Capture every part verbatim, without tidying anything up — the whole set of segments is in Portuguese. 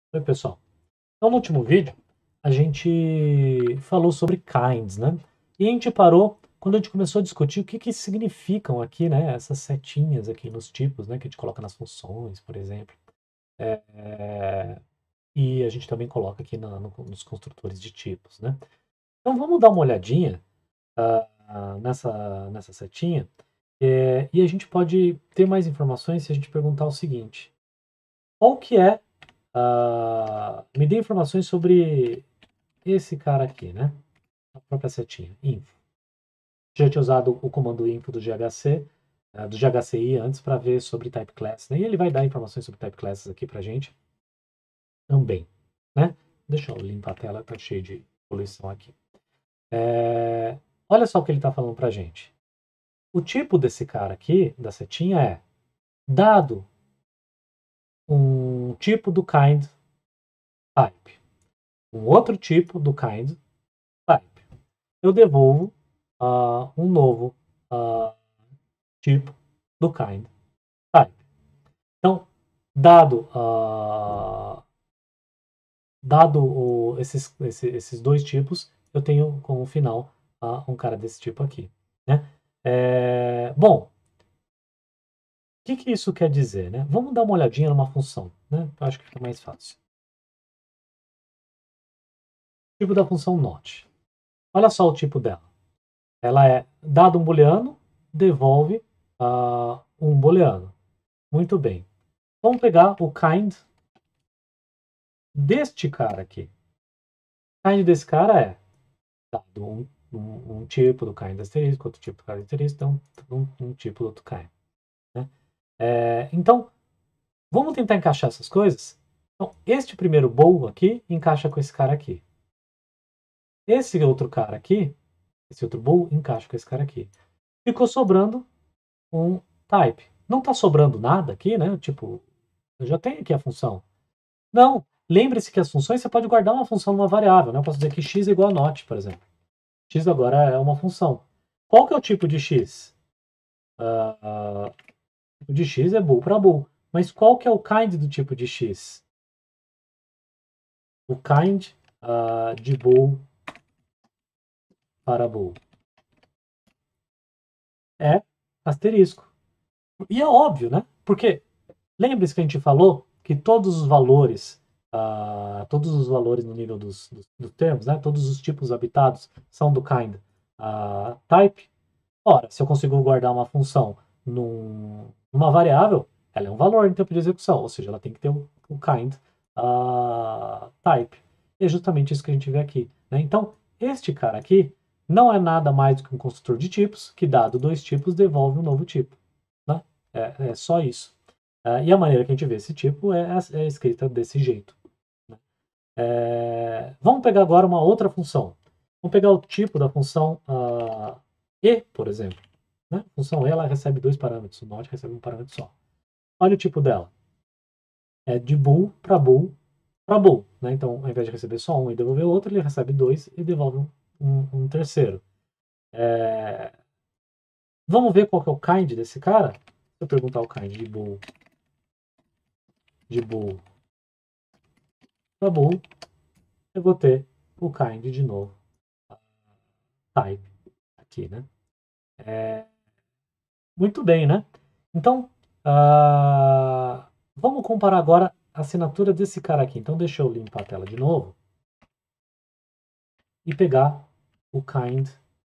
Oi, pessoal. Então, no último vídeo, a gente falou sobre kinds, né? E a gente parou quando a gente começou a discutir o que que significam aqui, né? Essas setinhas aqui nos tipos, né? Que a gente coloca nas funções, por exemplo. É, é, e a gente também coloca aqui na- no- nos construtores de tipos, né? Então, vamos dar uma olhadinha ah, ah, nessa, nessa setinha. É, e a gente pode ter mais informações se a gente perguntar o seguinte. Qual que é... ah, me dê informações sobre esse cara aqui, né? A própria setinha, info. Já tinha usado o comando info do G H C, uh, do G H C I antes para ver sobre type class, né? E ele vai dar informações sobre type classes aqui pra gente também, né? Deixa eu limpar a tela, tá cheio de poluição aqui. É, olha só o que ele está falando pra gente. O tipo desse cara aqui, da setinha, é dado um tipo do kind type, um outro tipo do kind type, eu devolvo uh, um novo uh, tipo do kind type. Então, dado, uh, dado o, esses, esse, esses dois tipos, eu tenho como final uh, um cara desse tipo aqui. Né? É, bom, o que, que isso quer dizer? Né? Vamos dar uma olhadinha numa função. Né? Eu acho que fica mais fácil. Tipo da função not. Olha só o tipo dela. Ela é, dado um booleano, devolve uh, um booleano. Muito bem. Vamos pegar o kind deste cara aqui. O kind desse cara é dado um, um, um tipo do kind asterisco, outro tipo do kind asterisco, então um, um tipo do outro kind. Né? É, então, vamos tentar encaixar essas coisas? Então, este primeiro bool aqui encaixa com esse cara aqui. Esse outro cara aqui, esse outro bool encaixa com esse cara aqui. Ficou sobrando um type. Não está sobrando nada aqui, né? Tipo, eu já tenho aqui a função. Não, lembre-se que as funções você pode guardar uma função numa variável. Né? Eu posso dizer que x é igual a not, por exemplo. X agora é uma função. Qual que é o tipo de x? Uh, uh, o tipo de x é bool para bool. Mas qual que é o kind do tipo de x? O kind uh, de bool para bool é asterisco. E é óbvio, né? Porque lembre-se que a gente falou que todos os valores, uh, todos os valores no nível dos, dos, dos termos, né? Todos os tipos habitados são do kind uh, type. Ora, se eu consigo guardar uma função num, numa variável, ela é um valor em tempo de execução, ou seja, ela tem que ter o, o kind uh, type. E é justamente isso que a gente vê aqui. Né? Então, este cara aqui não é nada mais do que um construtor de tipos, que dado dois tipos, devolve um novo tipo. Né? É, é só isso. Uh, e a maneira que a gente vê esse tipo é, é escrita desse jeito. Né? É, vamos pegar agora uma outra função. Vamos pegar o tipo da função uh, e, por exemplo. Né? A função e ela recebe dois parâmetros, o not recebe um parâmetro só. Olha o tipo dela. É de bool para bool para bool. Né? Então, ao invés de receber só um e devolver o outro, ele recebe dois e devolve um, um, um terceiro. É... Vamos ver qual que é o kind desse cara? Se eu perguntar o kind de bool de bool para bool, eu vou ter o kind de novo. Type aqui, né? É... Muito bem, né? Então, uh, vamos comparar agora a assinatura desse cara aqui. Então, deixa eu limpar a tela de novo e pegar o kind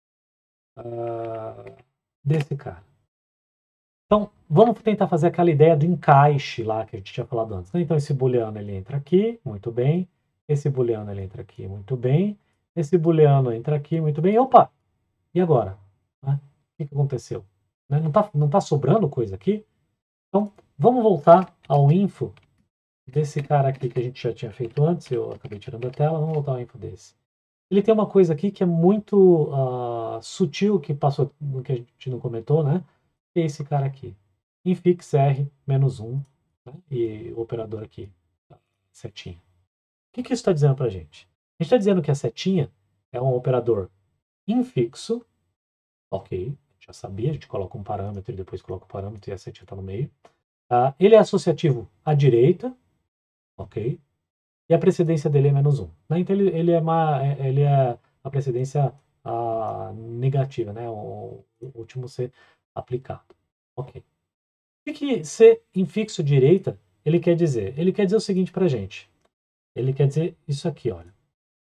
uh, desse cara. Então, vamos tentar fazer aquela ideia do encaixe lá que a gente tinha falado antes. Né? Então, esse booleano ele entra aqui, muito bem. Esse booleano ele entra aqui, muito bem. Esse booleano entra aqui, muito bem. Opa! E agora? Né? O que, que aconteceu? Né? Não está não tá sobrando coisa aqui? Então, vamos voltar ao info desse cara aqui que a gente já tinha feito antes. Eu acabei tirando a tela, vamos voltar ao info desse. Ele tem uma coisa aqui que é muito uh, sutil, que passou, que a gente não comentou, né? Que é esse cara aqui. Infix R menos um, né? E o operador aqui, setinha. O que, que isso está dizendo para a gente? A gente está dizendo que a setinha é um operador infixo, ok, já sabia, a gente coloca um parâmetro e depois coloca o parâmetro e a setinha está no meio. Uh, ele é associativo à direita, ok? e a precedência dele é menos um. Né? Então ele, ele, é uma, ele é a precedência a, negativa, né? O, o último ser aplicado. Ok. O que, que ser infixo direita ele quer dizer? Ele quer dizer o seguinte para a gente. Ele quer dizer isso aqui, olha.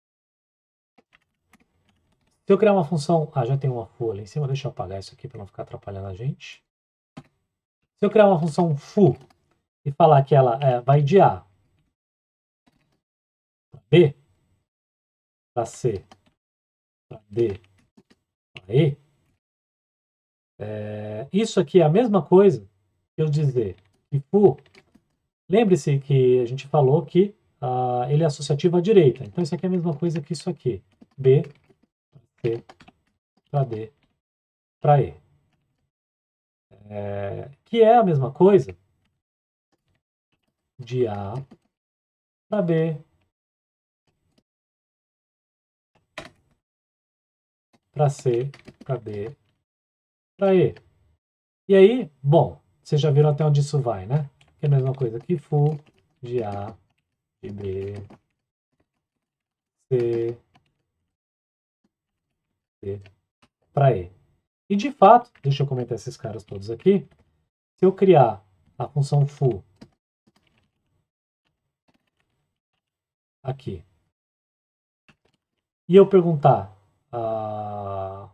Se eu criar uma função... Ah, já tem uma foo ali em cima. Deixa eu apagar isso aqui para não ficar atrapalhando a gente. Se eu criar uma função foo e falar que ela é, vai de A para B, para C, para D, para E, é, isso aqui é a mesma coisa que eu dizer que foo... Lembre-se que a gente falou que uh, ele é associativo à direita. Então isso aqui é a mesma coisa que isso aqui. B, C, para D, para E. É, que é a mesma coisa de A para B, para C, para D, para E. E aí, bom, vocês já viram até onde isso vai, né? Que é a mesma coisa que foo de A, de B, C, D, para E. E de fato, deixa eu comentar esses caras todos aqui. Se eu criar a função foo aqui, e eu perguntar uh,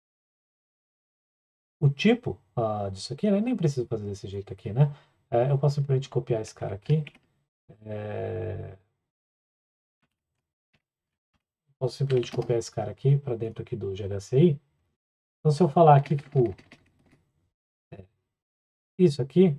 o tipo uh, disso aqui, né? Nem preciso fazer desse jeito aqui, né? É, eu posso simplesmente copiar esse cara aqui. É... Posso simplesmente copiar esse cara aqui para dentro aqui do G H C I. Então, se eu falar aqui foo é, isso aqui,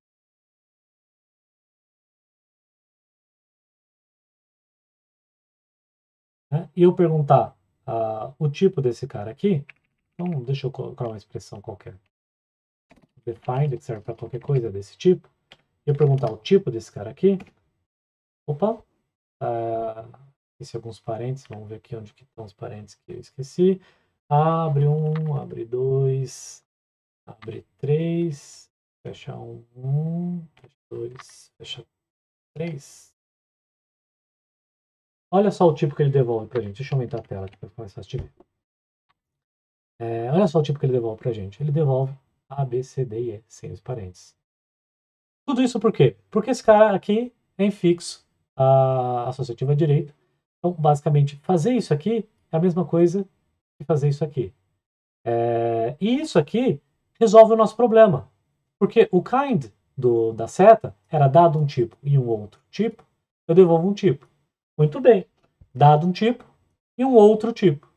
né? E eu perguntar uh, o tipo desse cara aqui, então deixa eu colocar uma expressão qualquer. Defined, que serve para qualquer coisa desse tipo. E eu perguntar o tipo desse cara aqui. Opa! Uh, esqueci alguns parênteses. Vamos ver aqui onde que estão os parênteses que eu esqueci. Abre um, abre dois, abre três, fecha um, um, fecha dois, fecha três. Olha só o tipo que ele devolve pra gente. Deixa eu aumentar a tela aqui para ficar mais fácil de ver. É, olha só o tipo que ele devolve pra gente. Ele devolve A, B, C, D e E, sem os parênteses. Tudo isso por quê? Porque esse cara aqui é infixo, a associativa à direita. Então, basicamente, fazer isso aqui é a mesma coisa que fazer isso aqui. É, e isso aqui resolve o nosso problema. Porque o kind do, da seta era dado um tipo e um outro tipo, eu devolvo um tipo. Muito bem. Dado um tipo e um outro tipo.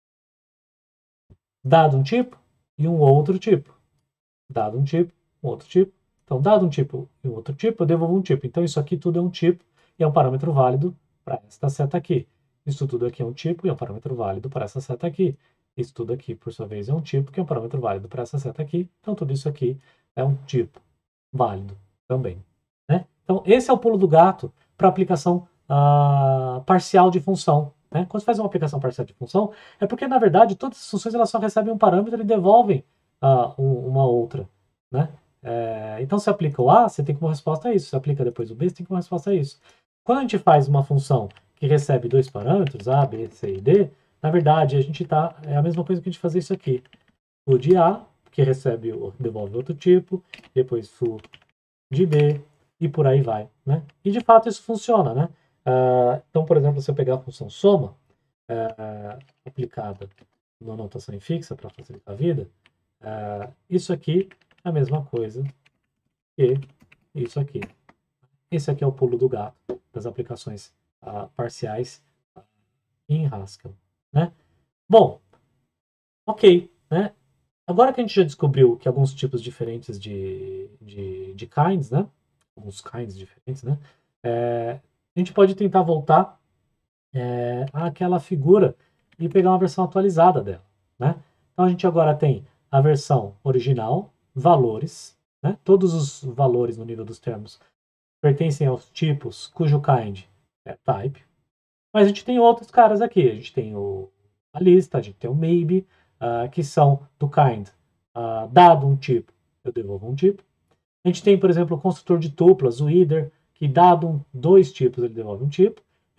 Dado um tipo e um outro tipo. Dado um tipo, um outro tipo. Então, dado um tipo e um outro tipo, eu devolvo um tipo. Então, isso aqui tudo é um tipo e é um parâmetro válido para esta seta aqui. Isso tudo aqui é um tipo e é um parâmetro válido para essa seta aqui. Isso tudo aqui, por sua vez, é um tipo que é um parâmetro válido para essa seta aqui. Então, tudo isso aqui é um tipo válido também. Né? Então, esse é o pulo do gato para aplicação uh, parcial de função. Né? Quando você faz uma aplicação parcial de função, é porque, na verdade, todas as funções elas só recebem um parâmetro e devolvem uh, um, uma outra. Né? É, então, se aplica o A, você tem como resposta isso. Se aplica depois o B, você tem como resposta isso. Quando a gente faz uma função que recebe dois parâmetros, A, B, C e D, na verdade, a gente tá, é a mesma coisa que a gente fazer isso aqui. Foo de A, que recebe, devolve outro tipo, depois foo de B, e por aí vai. Né? E, de fato, isso funciona. Né? Uh, então, por exemplo, se eu pegar a função soma, uh, aplicada na notação fixa para facilitar a vida, uh, isso aqui é a mesma coisa que isso aqui. Esse aqui é o pulo do gato das aplicações uh, parciais uh, em Haskell. Né? Bom, ok. Né? Agora que a gente já descobriu que alguns tipos diferentes de, de, de kinds, né? Alguns kinds diferentes, né? É, a gente pode tentar voltar é, àquela figura e pegar uma versão atualizada dela. Né? Então a gente agora tem a versão original, valores, né? Todos os valores no nível dos termos pertencem aos tipos cujo kind é type. Mas a gente tem outros caras aqui. A gente tem o, a lista, a gente tem o maybe, uh, que são do kind. Uh, dado um tipo, eu devolvo um tipo. A gente tem, por exemplo, o construtor de tuplas, o either, que dado um, dois tipos, ele devolve um tipo.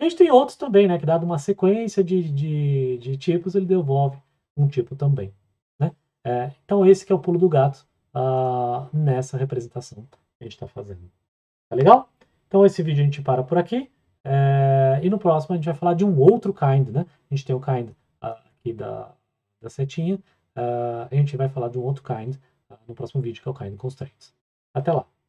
A gente tem outros também, né, que dado uma sequência de, de, de tipos, ele devolve um tipo também, né? É, então esse que é o pulo do gato uh, nessa representação que a gente está fazendo. Tá legal? Então esse vídeo a gente para por aqui, é, e no próximo a gente vai falar de um outro kind, né? A gente tem o kind uh, aqui da, da setinha, uh, a gente vai falar de um outro kind uh, no próximo vídeo, que é o kind constraints. Até lá!